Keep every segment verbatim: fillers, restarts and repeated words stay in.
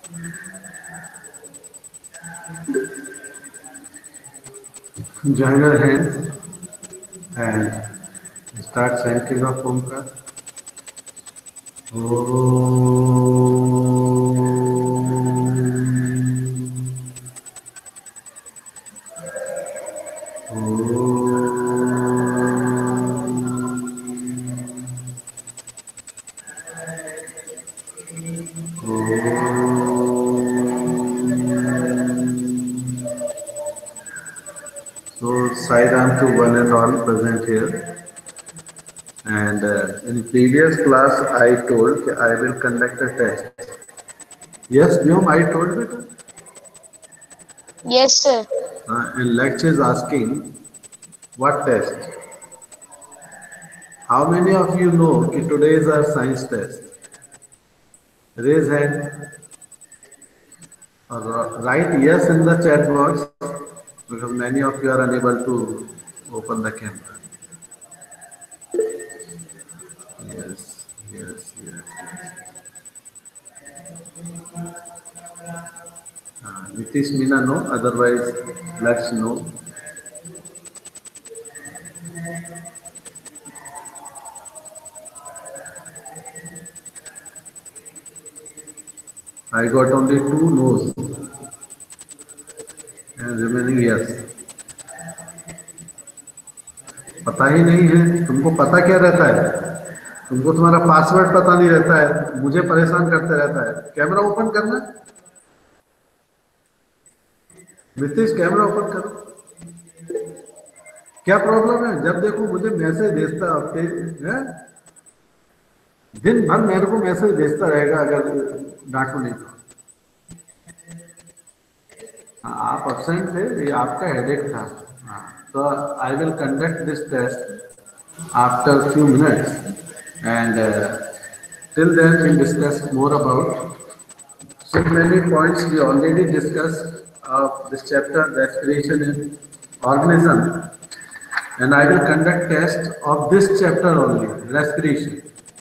Join your hands and start chanting of Omkar. So, Sai Ram to one and all present here. And uh, in previous class, I told that I will conduct a test. Yes, Vyom, I told you. Yes, sir. Uh, and lecture is asking what test. How many of you know that today is our science test? Raise hand or write yes in the chat box because many of you are unable to open the camera. Yes, yes, yes. Uh, Nitish Meena no, otherwise let's know. I got only two no's and remaining yes. पता ही नहीं है तुमको पता क्या रहता है तुमको तुम्हारा पासवर्ड पता नहीं रहता है मुझे परेशान करते रहता है कैमरा ओपन करना नीतीश कैमरा ओपन करो क्या प्रॉब्लम है जब देखो मुझे मैसेज भेजता है दिन भर मेरे को मैसेज भेजता रहेगा अगर डांटो नहीं तो आप अब्सेंट थे ये आपका हेडेक था तो I will conduct this test after few minutes and till then we'll discuss more about so many points we already discussed of this chapter respiration in organism and I will conduct test of this chapter only respiration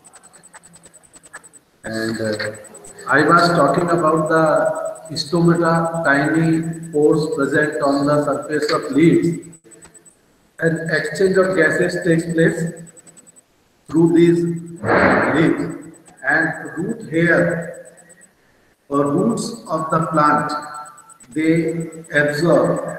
and uh, I was talking about the stomata, tiny pores present on the surface of leaves. An exchange of gases takes place through these leaves, and root hair or roots of the plant they absorb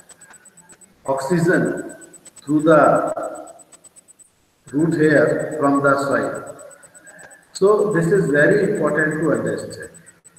oxygen through the root hair from the soil. So this is very important to understand.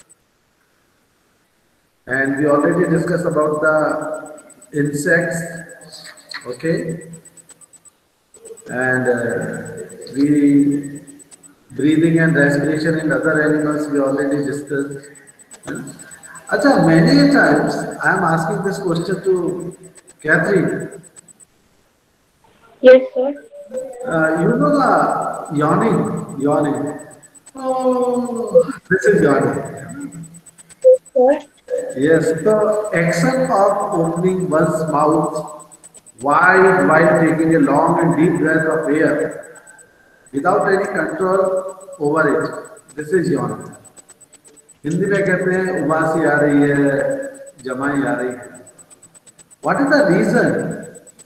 And we already discussed about the insects, okay? And uh, we breathing and respiration in other animals we already discussed. Acha, many times I am asking this question to Catherine. Yes, sir. Uh, you know the yawning, yawning. Oh, this is yawning. Sir. Yes, the action of opening one's mouth wide while taking a long and deep breath of air without any control over it. This is yawning. Hindi में कहते हैं उबासी आ रही है जमाई आ रही है What is the reason?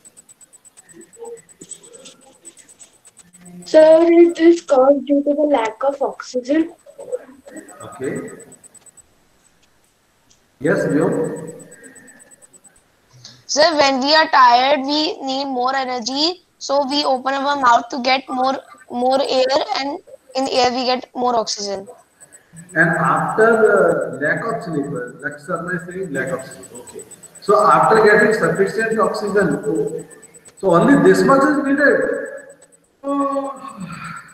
Sir, it is caused due to the lack of oxygen. Okay. Yes, Vyo? Sir, when we are tired, we need more energy, so we open our mouth to get more more air, and in air we get more oxygen. And after uh, lack of sleep, uh, like Sharma is saying lack of sleep. Okay. So after getting sufficient oxygen, oh, so only this much is needed. Oh.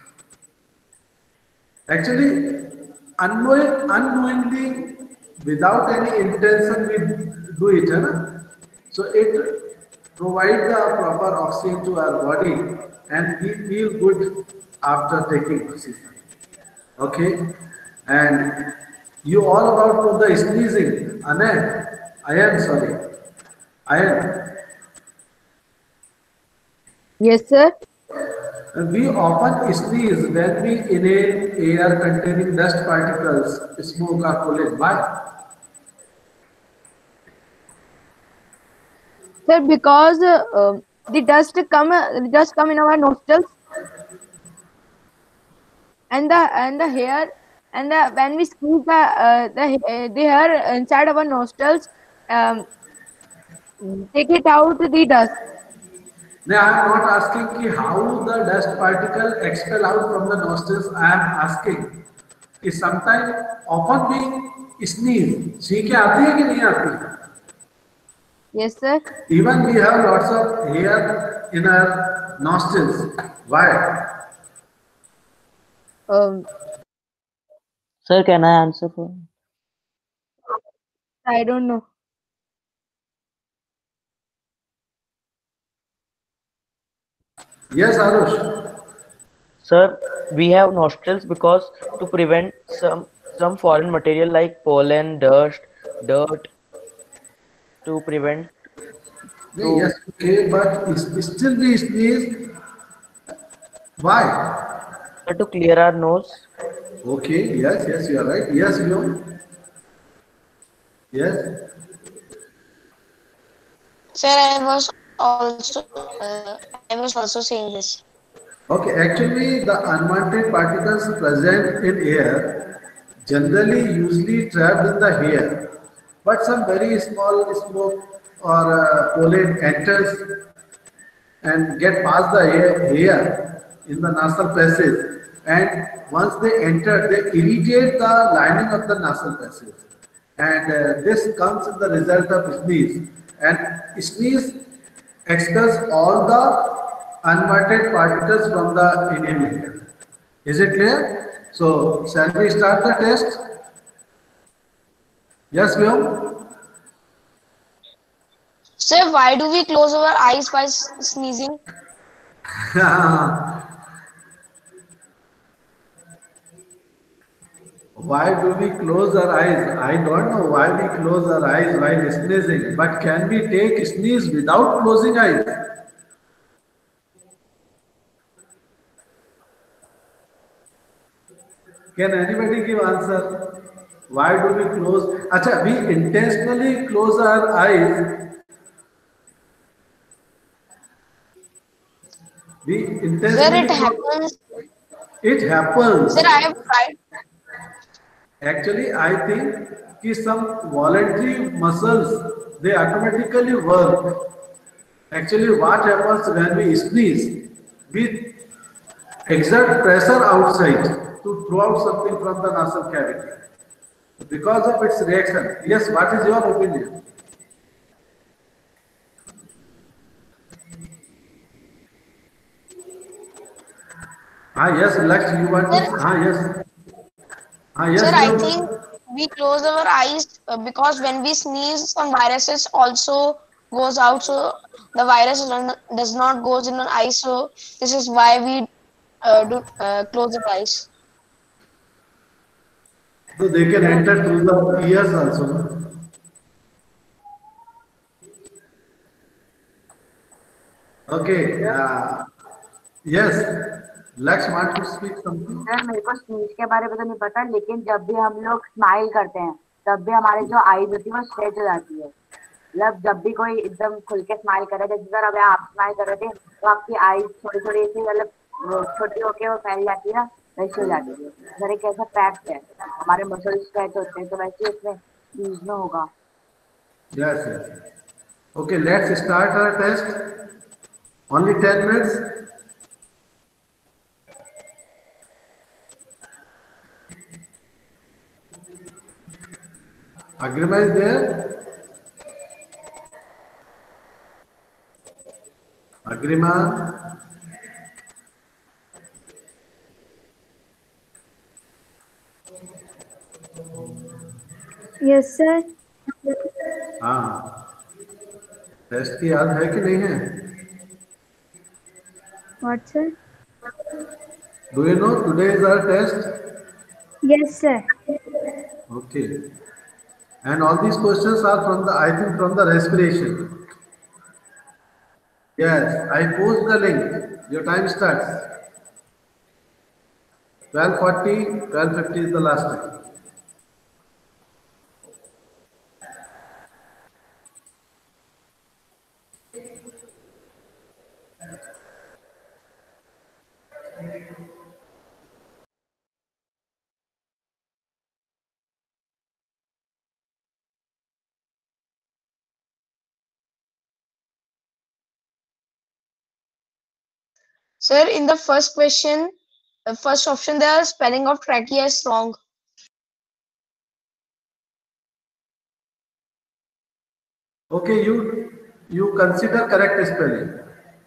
Actually, unknowing, unknowingly, without any intention, we do it. Hai? So it provides the proper oxygen to our body, and we feel good after taking oxygen. Okay, and you all about the sneezing. Anand, I am sorry. I am. Yes, sir. We often sneeze when we inhale air containing dust particles, smoke or pollen. Why? Sir, because uh, um, the dust come uh, dust come in our nostrils, and the and the hair and the when we squeeze the uh, the ha- the hair inside our nostrils, um, take it out the dust. Now, I am not asking ki how the dust particle expel out from the nostrils. I am asking कि sometimes often we sneeze, छींके आती है कि नहीं आती? Yes, sir. Even we have lots of hair in our nostrils. Why? Um, Sir, can I answer for? I don't know. Yes, Arush. Sir, we have nostrils because to prevent some some foreign material like pollen, dust, dirt to prevent No, to yes, okay, but is- still we sneeze. Why? to clear our nose. Okay, yes, yes, you are right. Yes, you. Yes. Sir, I was also uh, I was also saying this. Okay, actually, the unwanted particles present in air generally usually trapped in the hair, but some very small smoke or uh, pollen enters and get past the air, hair in the nasal passage, and once they enter, they irritate the lining of the nasal passage, and uh, this comes in the result of sneeze, and sneeze expels all the unwanted particles from the inhaler. Is it clear? So, shall we start the test? Yes, Vyom? Sir, why do we close our eyes while s- sneezing? Why do we close our eyes? I don't know why we close our eyes while sneezing, but can we take sneeze without closing eyes? Can anybody give answer? Why do we close? Acha, we intentionally close our eyes. We Sir, intentionally it close. happens. It happens. Sir, I have tried. Actually, I think कि some voluntary muscles they automatically work. Actually, what happens when we sneeze? We exert pressure outside to throw out something from the nasal cavity. Because of its reaction. Yes, what is your opinion? Ah, yes, Lex, you want to? Sir, Ah, yes. Ah, yes, sir, you I have. think we close our eyes uh, because when we sneeze, some viruses also goes out. So the virus does does not goes in our eyes. So this is why we uh, do uh, close our eyes. So they can enter through the ears also. No? Okay. Uh, yes. Lex want to speak something. Sir मेरे को sneeze के बारे में तो नहीं पता लेकिन जब भी हम लोग स्माइल करते हैं तब भी हमारे जो आईज होती है वो स्ट्रेच हो जाती है मतलब जब भी कोई एकदम खुल के स्माइल कर रहा है जैसे सर अभी आप स्माइल कर रहे थे तो आपकी आईज थोड़ी थोड़ी ऐसी मतलब वो छोटी होके वो फैल जाती है ना वैसी हो जाती है सर एक ऐसा फैक्ट है हमारे मसल स्ट्रेच होते हैं तो वैसे ही उसमें स्नीज में होगा Yes, yes. Okay, let's start our test. Only ten minutes. Agrima is there? Agrima? Yes, sir. हाँ टेस्ट की याद है कि नहीं है What, sir? Do you know today is our test Yes, sir. okay and all these questions are from the I think from the respiration yes I post the link Your time starts. twelve forty, twelve fifty is the last time. Sir, in the first question, the first option, the spelling of trachea is wrong. Okay, you you consider correct spelling.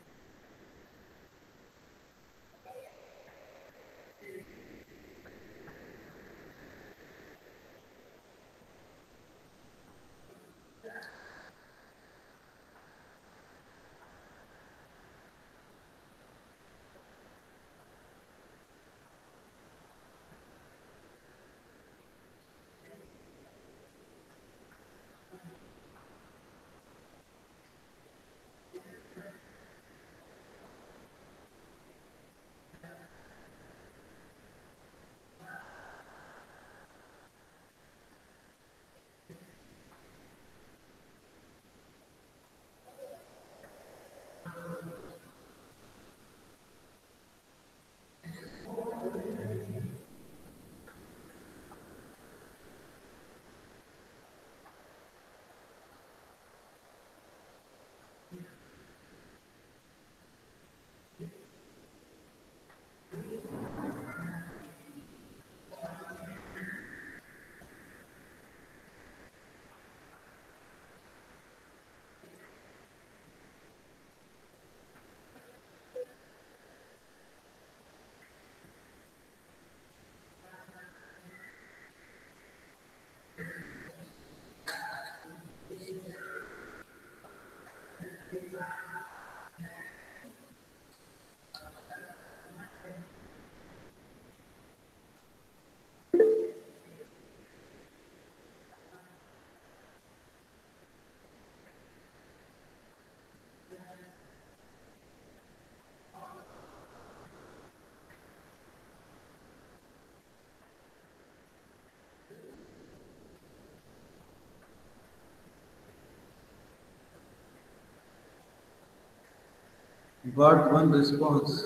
Got one response.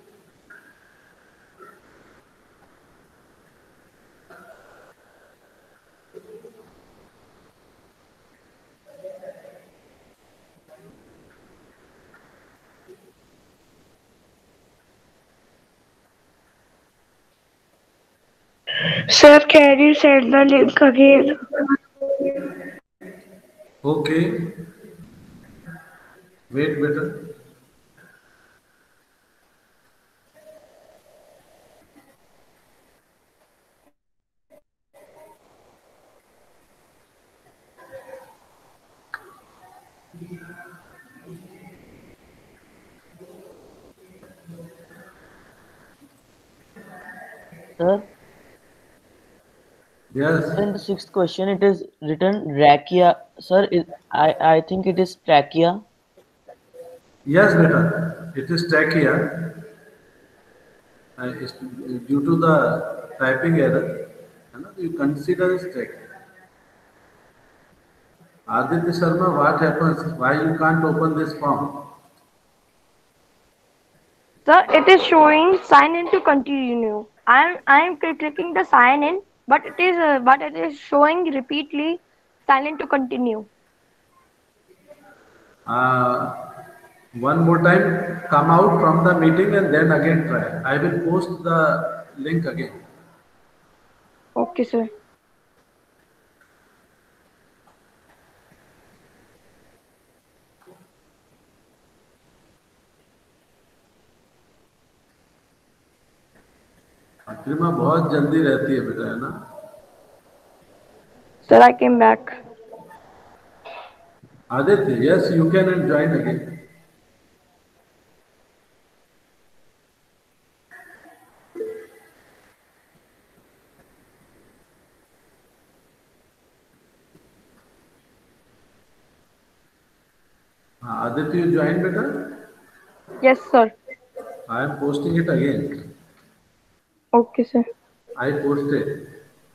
Sir, can you send the link again? Okay, wait better. Sir, Yes, sir, in the sixth question, it is written rachia. Sir, it, I I think it is trachea. yes, better. It is trachea. Uh, it's due to the typing error. You know, you consider it trachea. Aditya Sharma, what happens? Why you can't open this form? Sir, it is showing sign in to continue. I am I am clicking the sign in, but it is uh, but it is showing repeatedly sign in to continue. Uh, one more time, come out from the meeting and then again try. I will post the link again. Okay, sir. Agrima बहुत जल्दी रहती है बेटा, है ना? Sir, I came back. Aditya, yes, you can and join again. हाँ, Aditya, you join बेटा? Yes, sir. I am posting it again. Okay, sir. I posted.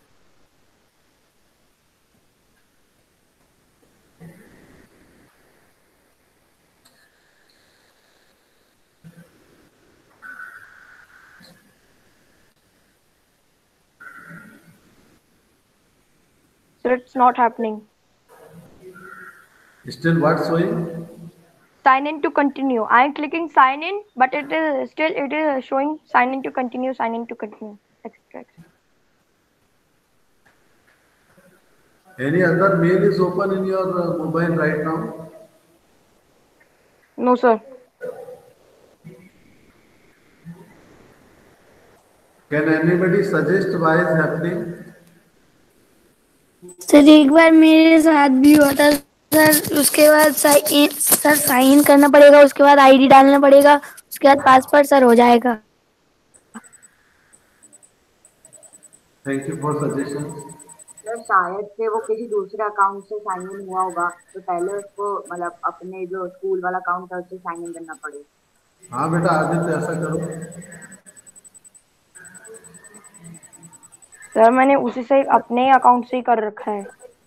Sir, it's not happening. Still what showing? Sign in to continue. I am clicking sign in, but it is still it is showing sign in to continue, sign in to continue, et cetera. Any other mail is open in your uh, mobile right now? No, sir. Can anybody suggest why is happening? Sir एक बार मेरे साथ भी हुआ था sir, उसके बाद sign sir sign in करना पड़ेगा, उसके बाद आईडी डालना पड़ेगा, उसके बाद पासवर्ड सर हो जाएगा। Thank you for suggestion. Sir शायद से वो किसी दूसरे अकाउंट से साइन इन हुआ होगा, तो पहले उसको मतलब अपने जो स्कूल वाला अकाउंट है उससे साइन इन करना पड़ेगा। हाँ बेटा आदित्य ऐसा करो। सर मैंने उसी से अपने अकाउंट से ही कर रखा है।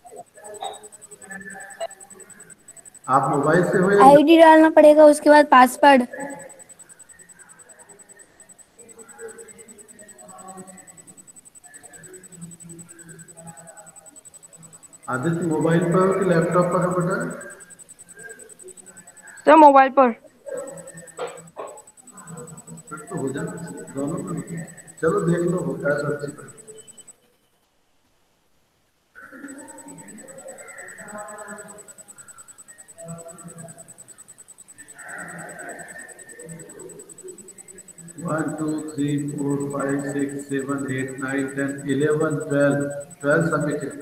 आप मोबाइल से हो या आईडी डालना पड़ेगा, उसके बाद पासवर्ड। आदित्य मोबाइल पर हो कि लैपटॉप पर हो बेटा? सर मोबाइल पर। फिर तो हो जाए दोनों में। चलो देख लो होता है सब चीज। One, two, three, four, five, six, seven, eight, nine, ten, eleven, twelve. Twelve submitted.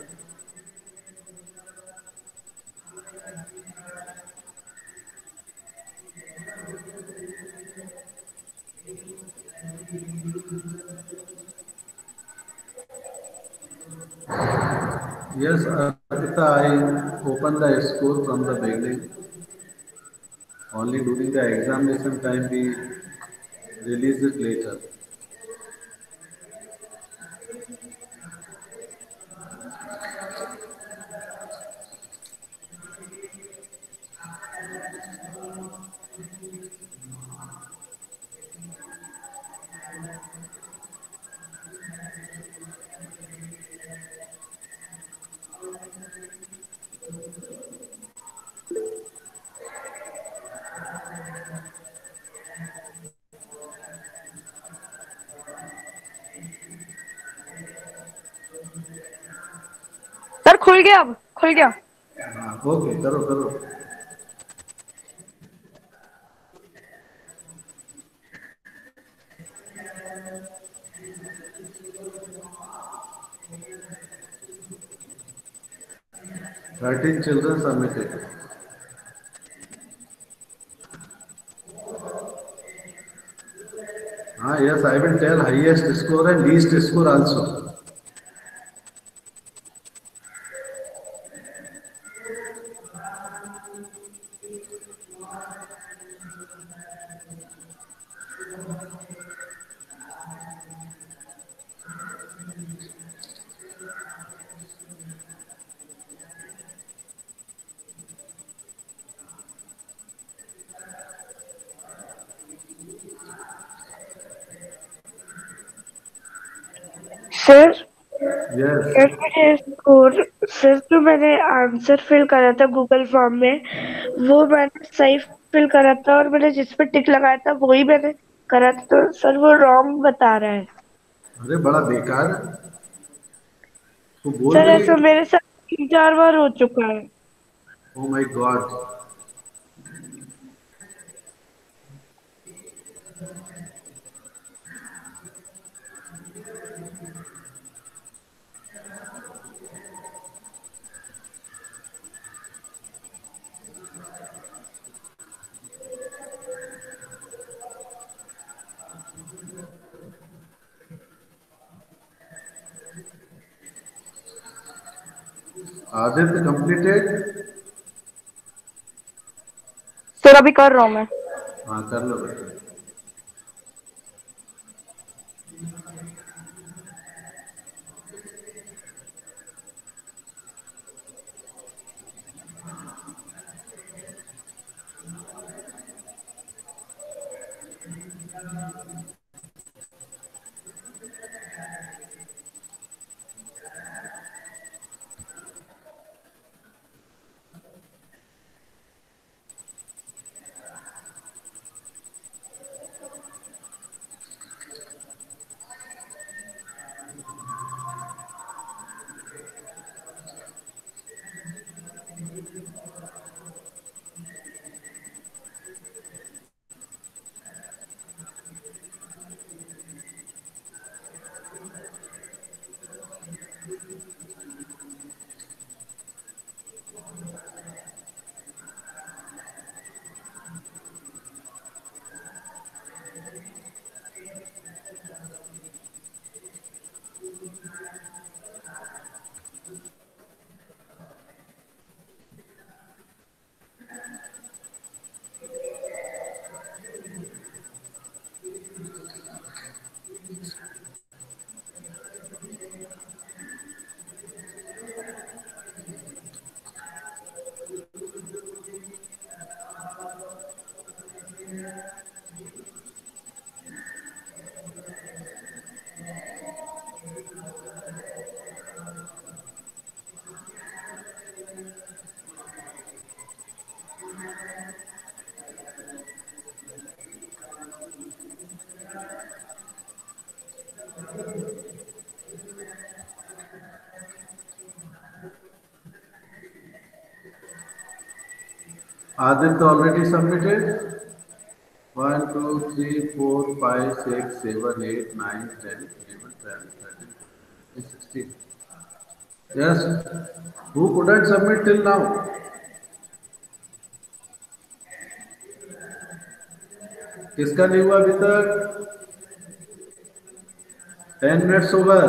Yes, Arpita, I opened the score from the beginning. Only during the examination time we release it later. Sir खुल गया, अब खुल गया। हाँ okay करो करो। Thirteen children submitted. Ah yes, I will tell highest score and least score also. Sir Yes. Sir मुझे score sir जो मैंने आंसर फिल करा था गूगल फॉर्म में, वो मैंने सही फिल करा था और मैंने जिस पे टिक लगाया था वही मैंने करा था, तो सर वो रॉन्ग बता रहा है। अरे बड़ा बेकार है। तो बोल सर रही ऐसा मेरे साथ तीन चार बार हो चुका है। Oh my god. Aditya completed. Sir अभी कर रहा हूँ मैं। हाँ कर लो बेटा। Aditya already submitted. One, two, three, four, five, six, seven, eight, nine, ten, eleven, twelve, thirteen, fourteen, sixteen. Yes. Who couldn't submit till now? किसका नहीं हुआ अभी तक? Ten minutes over.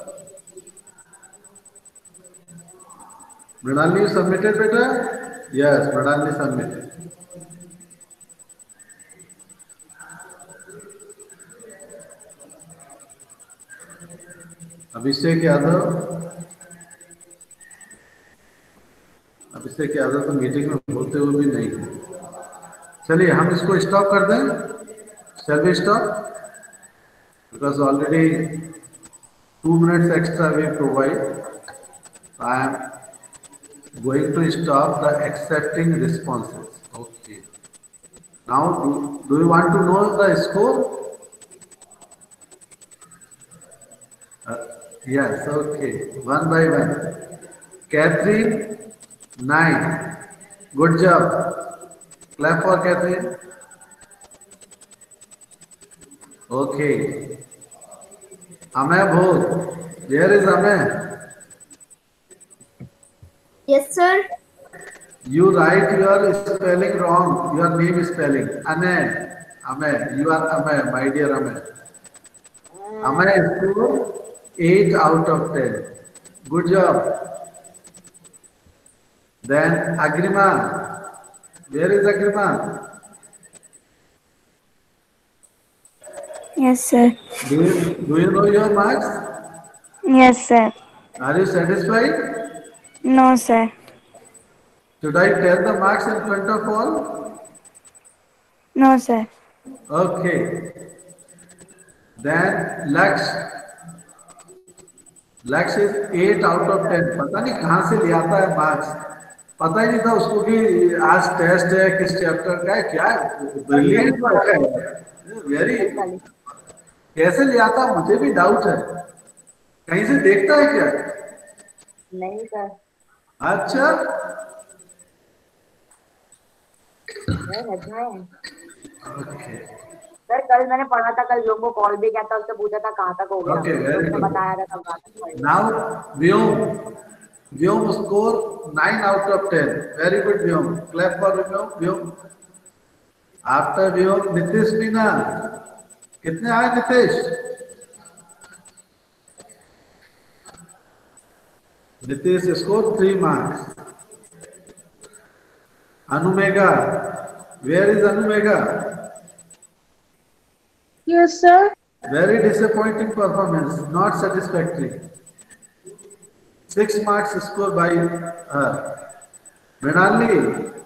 Mrinalini submitted बेटा? Yes, Mrinalini submitted. Abhishek Yadav Abhishek Yadav तो meeting में बोलते हुए भी नहीं है. चलिए हम इसको स्टॉप कर दें. Shall we stop? Because already two minutes extra we provide. I am going to stop the accepting responses. Okay. Now, do, do you want to know the score? Uh, yes, okay. One by one. Catherine, nine. Good job. Clap for Catherine. Okay. Amay Bhog. Where is Amay? Yes, sir. You write your spelling wrong. Your name is spelling. Amay. Amay. You are Amay, my dear Amay. Amay score eight out of ten. Good job. Then Agrima. Where is Agrima? Yes, sir. Do you, do you know your marks? Yes, sir. Are you satisfied? No, sir. Should I tell the marks in front of all? No, sir. Okay. Then Laksh. Laksh is eight out of ten. पता नहीं कहाँ से ले आता है marks. पता ही नहीं था उसको कि आज टेस्ट है किस चैप्टर का है. क्या ब्रिलियंट वर्क है. वेरी. कैसे ले आता मुझे भी डाउट है. कहीं से देखता है क्या? नहीं सर. अच्छा. Okay. सर कल मैंने पढ़ा था, कल लोगों को कॉल भी किया था, उससे पूछा था कहाँ तक हो गया. Okay, very good. बताया था कब कहाँ तक पढ़ा. Now Vyom. Vyom score nine out of ten. Very good Vyom. Clap for Vyom. Vyom. After Vyom, Nitish Meena. कितने आए Nitesh? Nitish scored three marks. Anumega. Where is Anumega? Yes, sir. Very disappointing performance, not satisfactory. Six marks scored by her. Mrinalini.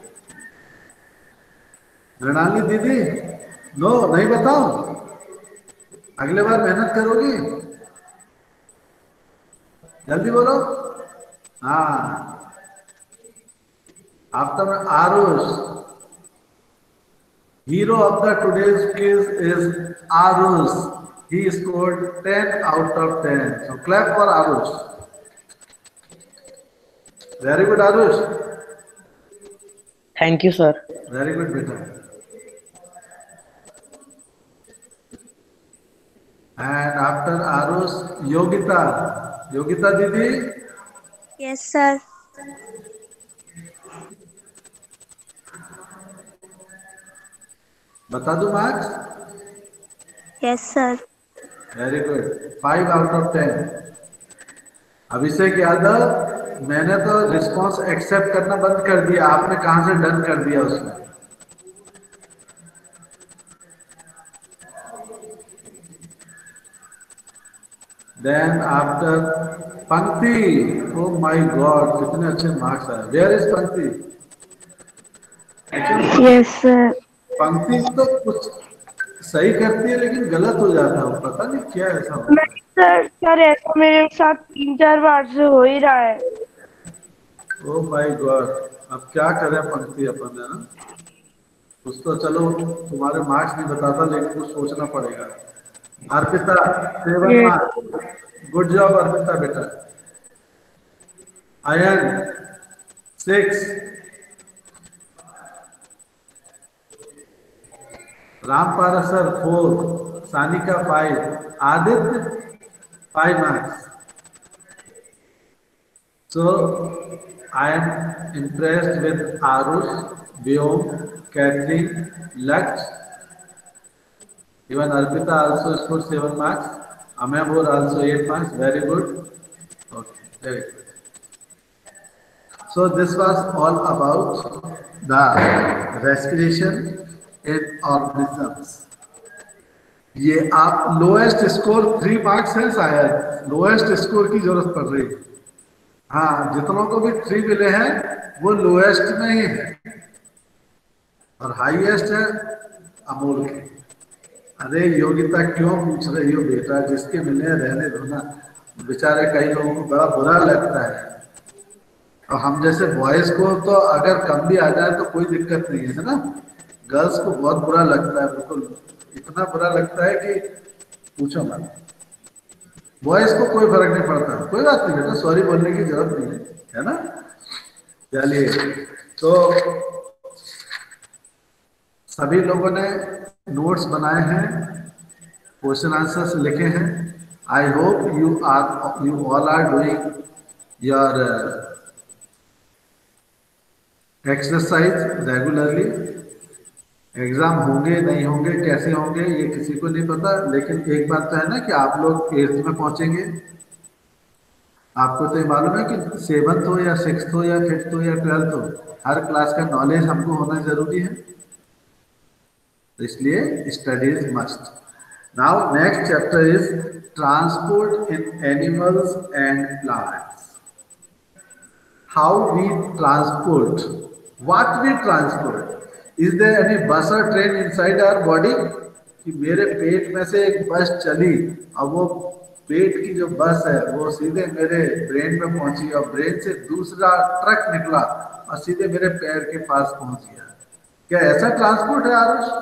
Mrinalini दीदी, no नहीं बताओ. अगले बार मेहनत करोगी. जल्दी बोलो. हाँ. After Arush. Hero of the today's quiz is Arush. He scored ten out of ten. So clap for Arush. Very good, Arush. Thank you, sir. Very good, beta. And after Arush, Yogita. Yogita Didi. Yes, sir. बता दो marks. Yes, sir. Very good. Five out of ten. Abhishek Yadav, मैंने तो response accept करना बंद कर दिया. आपने कहां से डन कर दिया उसमें? देन आफ्टर पंक्ति. ओ माय गॉड, कितने अच्छे मार्क्स आए. Where is Pankti? Yes, sir. पंक्ति तो कुछ सही करती है लेकिन गलत हो जाता है. पता नहीं क्या ऐसा होता है. सर सर ऐसा मेरे साथ तीन चार बार से हो ही रहा है. ओ माय गॉड, अब क्या करें पंक्ति अपन, है ना. कुछ तो चलो तुम्हारे मार्क्स नहीं बताता लेकिन कुछ सोचना पड़ेगा. Arpita, seven marks. Good job Arpita बेटा. Ayan, six. Ramparasar four, Sanika five, Aditya five marks. So I am impressed with Arush, Vyom, Catherine, Laksh. Even Arpita also scored seven marks. Amabur also eight marks. Very good. Okay, very good. So this was all about the respiration in organisms. ये आप lowest score three marks है शायद, lowest score की जरूरत पड़ रही है। हाँ, जितनों को भी थ्री मिले हैं वो लोएस्ट में ही है और हाईएस्ट है अमोल के। अरे योग्यता क्यों पूछ रही हो बेटा, जिसके मिले रहने दो ना। बेचारे कई लोगों को बड़ा बुरा लगता है और हम जैसे बॉयज को तो अगर कम भी आ जाए तो कोई दिक्कत नहीं है ना, गर्ल्स को बहुत बुरा लगता है, बिल्कुल इतना बुरा लगता है कि पूछो मत। बॉयज को कोई फर्क नहीं पड़ता, कोई बात नहीं बेटा, सॉरी बोलने की जरूरत नहीं है, है ना। चलिए, तो सभी लोगों ने नोट्स बनाए हैं, क्वेश्चन आंसर्स लिखे हैं। I hope you are you all are doing your exercise regularly. Exam होंगे नहीं होंगे, कैसे होंगे ये किसी को नहीं पता, लेकिन एक बात तो है ना कि आप लोग एट्थ में पहुंचेंगे। आपको तो ये मालूम है कि सेवन्थ हो या सिक्स्थ हो या फिफ्थ हो या ट्वेल्थ हो, हर क्लास का नॉलेज हमको होना जरूरी है, इसलिए studies must. Now next chapter is transport in animals and plants. How we transport, what we transport. Is there any bus or train inside our body? कि मेरे पेट में से एक बस चली और वो पेट की जो बस है वो सीधे मेरे ब्रेन में पहुंची और ब्रेन से दूसरा ट्रक निकला और सीधे मेरे पैर के पास पहुंच गया। क्या ऐसा ट्रांसपोर्ट है Aarush?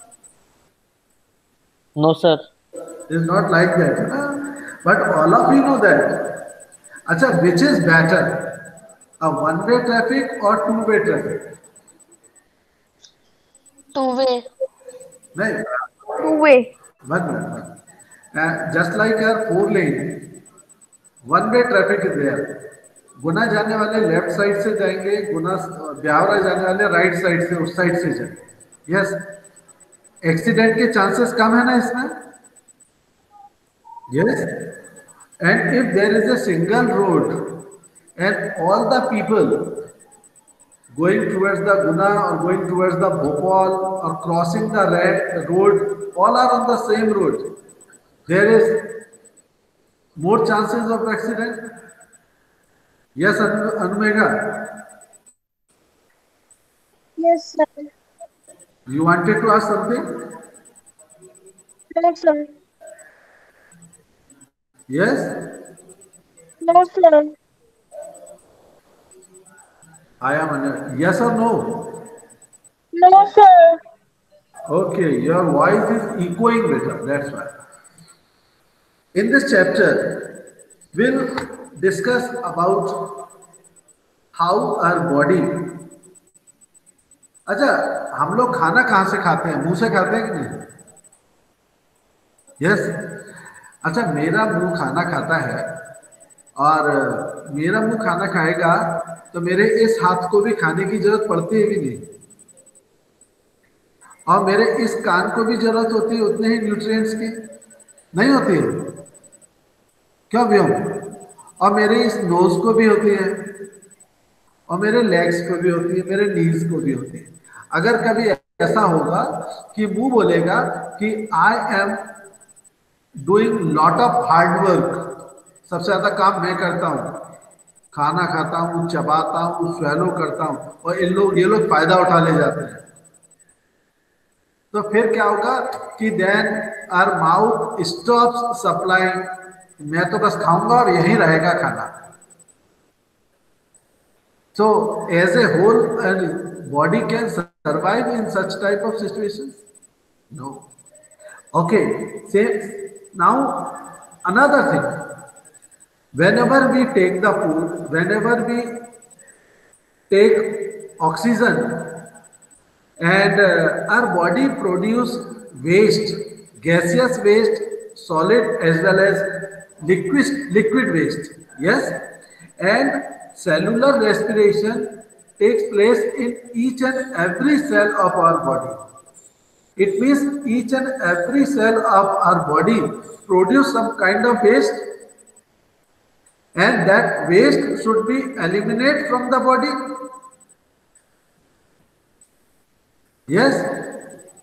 No sir. It's not like that, ना? But all of you know that. अच्छा, which is better, a one way traffic or two way traffic? Two way. नहीं, Two way. one way. Uh, just like our four lane, one way traffic is there. गुना जाने वाले left side से जाएंगे, गुना ब्यावरा जाने वाले right side से, उस side से जाएंगे। यस, एक्सीडेंट के चांसेस कम है ना इसमें। Yes, and if there is a single road and all the people going towards the Guna or going towards the Bhopal or crossing the road, all are on the same road, there is more chances of accident. Yes, Anumega? Yes, sir. You wanted to ask something? No, sir. Yes? No, sir. I am under, yes or no? No, sir. Okay, your voice is echoing better, that's why. In this chapter, we'll discuss about how our body. अच्छा, हम लोग खाना कहाँ से खाते हैं? मुंह से खाते हैं कि नहीं? यस। अच्छा, मेरा मुंह खाना खाता है और मेरा मुंह खाना खाएगा तो मेरे इस हाथ को भी खाने की जरूरत पड़ती है कि नहीं? और मेरे इस कान को भी जरूरत होती है उतने ही न्यूट्रिएंट्स की, नहीं होती है? क्यों भी हो? और मेरे इस नोज को भी होती है और मेरे लेग्स को भी होती है, मेरे नीज को भी होती है। अगर कभी ऐसा होगा कि मुंह बोलेगा कि I am doing lot of hard work, सबसे ज्यादा काम मैं करता हूँ, खाना खाता हूँ, चबाता हूँ, स्वेलो करता हूँ, और इन लोग ये लोग फायदा उठा ले जाते हैं, तो फिर क्या होगा कि then our mouth stops supplying, मैं तो बस खाऊंगा और यही रहेगा खाना। So as a whole body can survive in such type of situations? No. Okay, so now another thing, whenever we take the food, whenever we take oxygen and uh, our body produce waste, gaseous waste, solid as well as liquid, liquid waste. Yes, and cellular respiration takes place in each and every cell of our body. It means each and every cell of our body produce some kind of waste, and that waste should be eliminated from the body. Yes?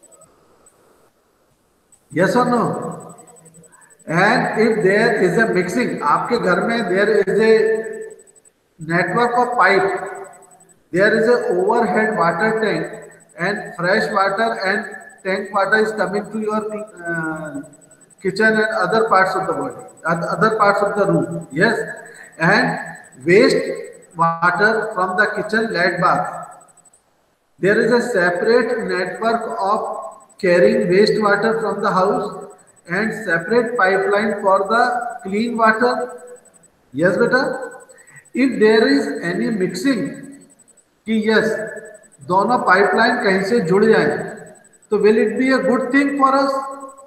Yes or no? And if there is a mixing, आपके घर में there is a network of pipe, there is a overhead water tank, and fresh water and tank water is coming to your uh, kitchen and other parts of the body, other parts of the room. Yes, and waste water from the kitchen lead bath. There is a separate network of carrying wastewater from the house and separate pipeline for the clean water. Yes, beta. If there is any mixing, कि yes, दोनों pipeline कहीं से जुड़ जाए, तो will it be a good thing for us?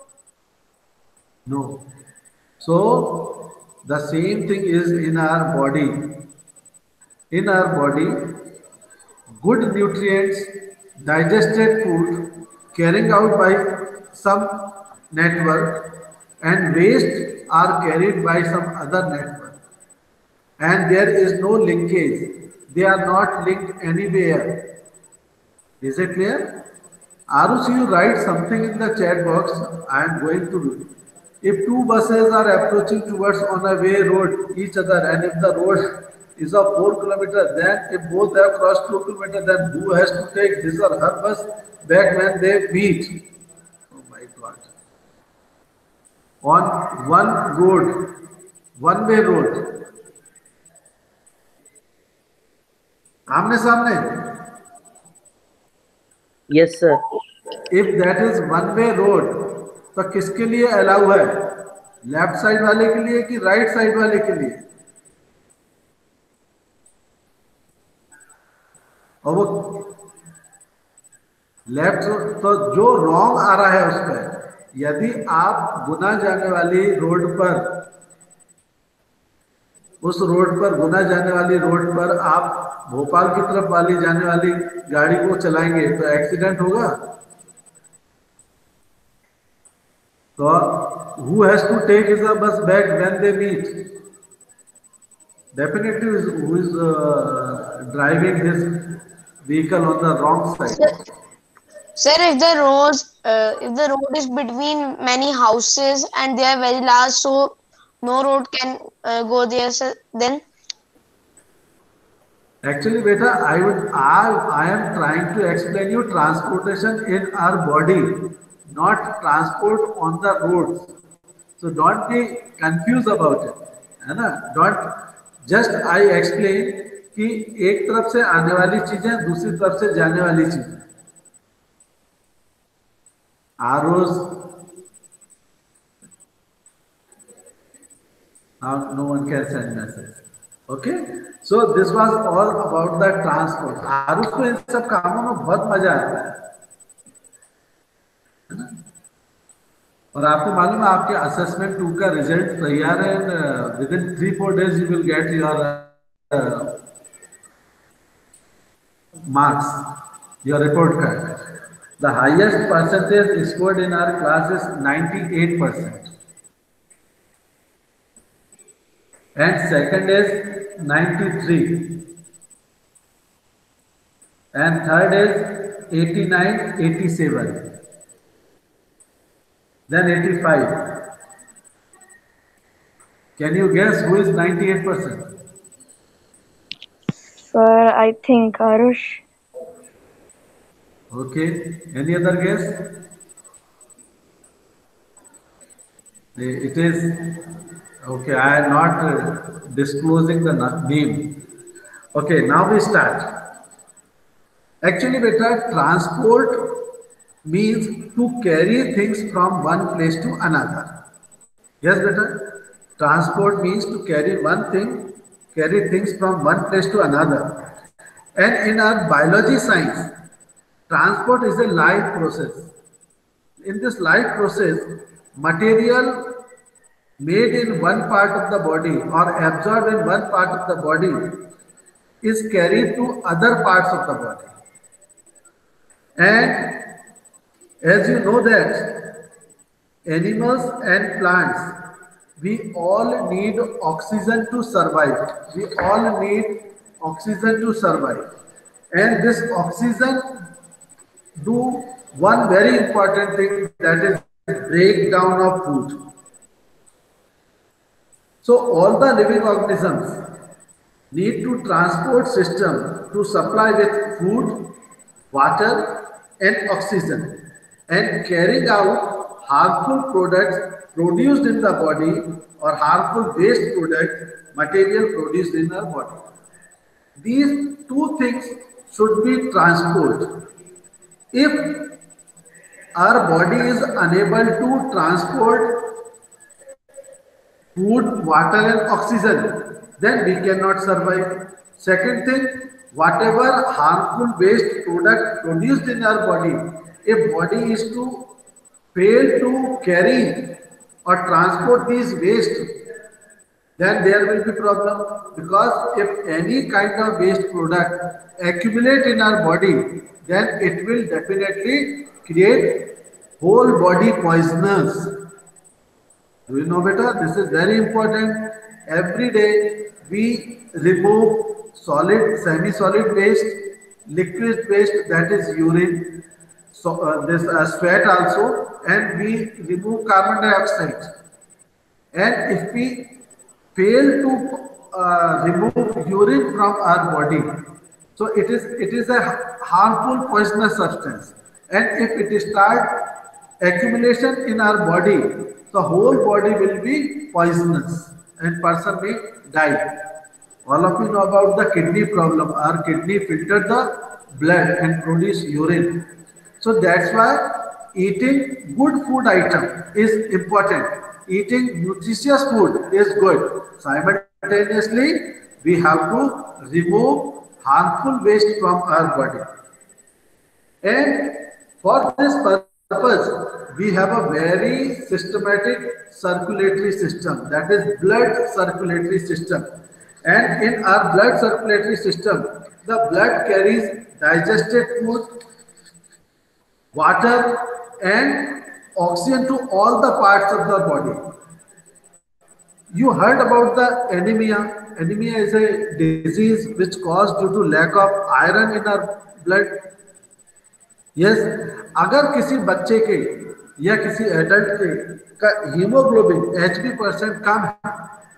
No. So the same thing is in our body. In our body, good nutrients, digested food, carrying out by some network, and waste are carried by some other network. And there is no linkage. They are not linked anywhere. Is it clear? Arush, you write something in the chat box. I am going to do. If two buses are approaching towards on a way road each other, and if the road is of four kilometers, then if both have crossed two kilometers, then who has to take his or her bus back when they meet? Oh my God. On one road, one way road, आमने सामने. Yes, sir. If that is one way road, तो किसके लिए allow है? Left side वाले के लिए कि राइट साइड वाले के लिए? और वो लेफ्ट, तो जो रॉन्ग आ रहा है उस पर, यदि आप गुना जाने वाली रोड पर, उस रोड पर गुना जाने वाली रोड पर आप भोपाल की तरफ वाली जाने वाली गाड़ी को चलाएंगे तो एक्सीडेंट होगा. तो who has to take his bus back when they meet? Definitely is who is uh, driving his vehicle on the wrong side. Sir, sir if the road uh, if the road is between many houses and they are very large, so no road can uh, go there, sir, then? Actually, beta, I would I, I am trying to explain you transportation in our body, not transport on the roads. So don't be confused about it, है ना? Don't just I explain कि एक तरफ से आने वाली चीजें दूसरी तरफ से जाने वाली चीजें. Arrows. Now no one can send message. Okay, so this was all about the transport. Aarush को इन सब कामों में बहुत मजा आता है, है ना? और आपको मालूम है आपके असेसमेंट टू का रिजल्ट तैयार है. Within three four days you will get your marks, your report card. The highest percentage scored in our class is ninety eight percent. And second is ninety-three, and third is eighty-nine, eighty-seven, then eighty-five. Can you guess who is ninety-eight percent? Sir, I think Arush. Okay, any other guess? It is okay. I am not uh, disclosing the name. Okay, now we start. Actually, beta, transport means to carry things from one place to another. Yes, beta. Transport means to carry one thing, carry things from one place to another. And in our biology science, transport is a life process. In this life process, material made in one part of the body or absorbed in one part of the body is carried to other parts of the body. And as you know that animals and plants, we all need oxygen to survive. We all need oxygen to survive. And this oxygen do one very important thing, that is breakdown of food. So all the living organisms need to transport system to supply with food, water and oxygen, and carrying out harmful products produced in the body or harmful waste product material produced in our body. These two things should be transported. If our body is unable to transport food, water and oxygen, then we cannot survive. Second thing, whatever harmful waste product produced in our body, if body is to fail to carry or transport these waste, then there will be problem, because if any kind of waste product accumulate in our body, then it will definitely create whole body poisonous. Do you know better? This is very important. Every day we remove solid, semi-solid waste, liquid waste, that is urine, so uh, this uh, sweat also, and we remove carbon dioxide. And if we fail to uh, remove urine from our body, so it is it is a harmful poisonous substance. And if it start accumulation in our body, the whole body will be poisonous and person may die. All of you know about the kidney problem. Our kidney filter the blood and produce urine. So that's why eating good food item is important. Eating nutritious food is good. Simultaneously, we have to remove harmful waste from our body. And for this purpose, we have a very systematic circulatory system, that is blood circulatory system. And in our blood circulatory system, the blood carries digested food, water and oxygen to all the parts of the body. You heard about the anemia. Anemia is a disease which caused due to lack of iron in our blood. Yes, अगर किसी बच्चे के या किसी adult के का haemoglobin H B percent कम है,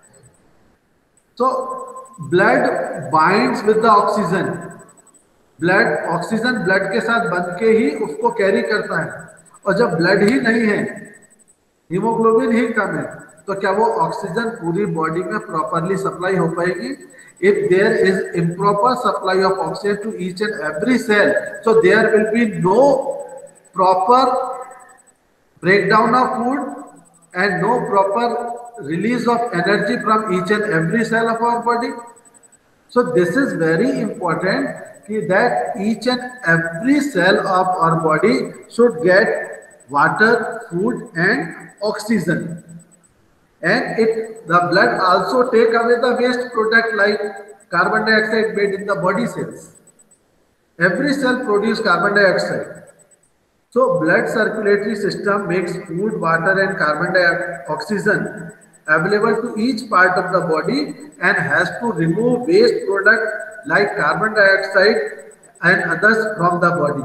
तो blood binds with the oxygen, blood oxygen blood के साथ बंध के ही उसको कैरी करता है. और जब ब्लड ही नहीं है, हीमोग्लोबिन ही कम है, तो क्या वो ऑक्सीजन पूरी बॉडी में प्रॉपरली सप्लाई हो पाएगी? If there is improper supply of oxygen to each and every cell, so there will be no proper breakdown of food and no proper release of energy from each and every cell of our body. So this is very important that each and every cell of our body should get water, food and oxygen. And it, the blood also take away the waste product like carbon dioxide made in the body cells. Every cell produce carbon dioxide. So blood circulatory system makes food, water and carbon dioxide, oxygen available to each part of the body and has to remove waste product like carbon dioxide and others from the body.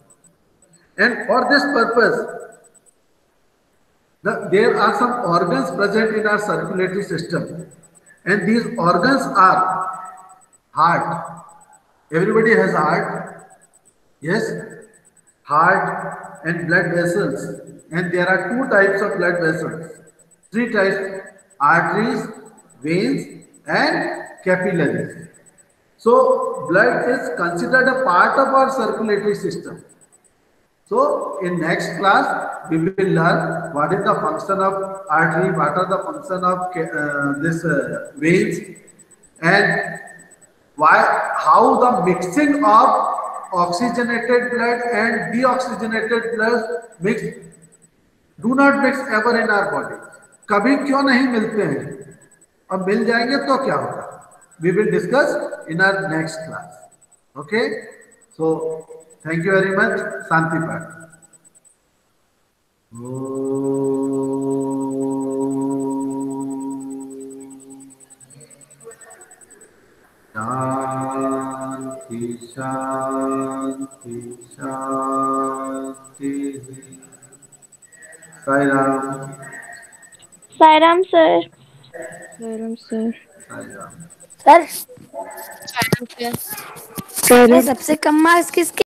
And for this purpose, The, there are some organs present in our circulatory system, and these organs are heart. Everybody has heart, yes, heart and blood vessels, and there are two types of blood vessels, three types: arteries, veins and capillaries. So blood is considered a part of our circulatory system. So in next class, we will learn what is the function of artery, what are the function of uh, this uh, veins, and why, how the mixing of oxygenated blood and deoxygenated blood mix, do not mix ever in our body. कभी क्यों नहीं मिलते हैं? अब मिल जाएंगे तो क्या होगा? We will discuss in our next class. Okay? So, thank you very much. Shanti Path. शांति शांति शांति। Sai Ram. Sai Ram sir. Saram sir. Sai Ram. Sir Silence, sir. Sir सबसे कम मार्क्स किसके